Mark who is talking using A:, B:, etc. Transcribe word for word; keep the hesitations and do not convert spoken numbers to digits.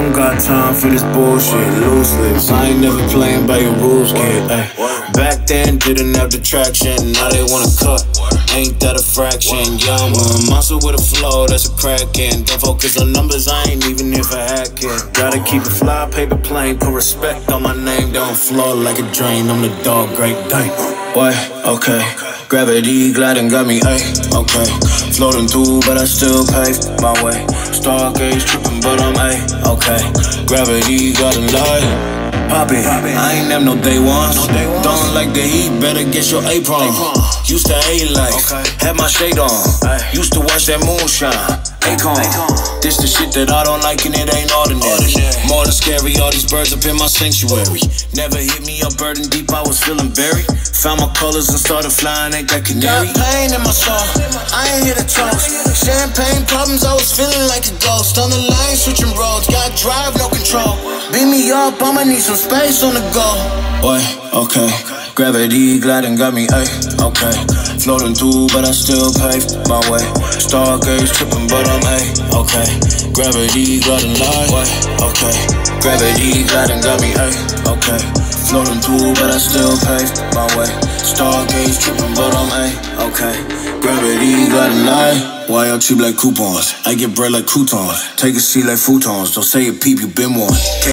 A: don't got time for this bullshit. Loose lips, I ain't never playing by your rules, kid. Ay. Back then, didn't have the traction. Now they wanna cut, ain't that a fraction? Yeah, I'm a monster with a flow, that's a crackin'. Don't focus on numbers, I ain't even here for hacking. Gotta keep it fly, paper plane, put respect on my name. Don't flow like a drain, I'm the dog, great day. Boy, okay. Gravity gliding got me, ayy, okay. Floating through, but I still pave my way. Stargaze tripping, but I'm, ayy, okay. Gravity got a lie. Poppin', I ain't have no day ones. Don't like the heat, better get your apron. Used to hate life, had my shade on. Used to watch that moonshine. Akon, this the shit that I don't like and it ain't ordinary. More than scary, all these birds up in my sanctuary. Never hit me up burden deep, I was feeling buried. Found my colors and started flying, ain't that canary? Got pain in my soul, I ain't here to toast. Champagne problems, I was feeling like a ghost. On the line, switching roads, got drive, no control. Beat me up, I'ma need some space on the go. Boy, okay. Gravity gliding got me, ayy, okay. Floating through, but I still pave my way. Stargaze tripping, but I'm, ayy, okay. Gravity gliding lie, boy, okay. Gravity gliding got me, ayy, okay. Floating through, but I still pave my way. Stargaze tripping, but I'm, ayy, okay. Gravity gliding lie. Why y'all cheap like coupons? I get bread like croutons. Take a seat like futons. Don't say a peep, you been one.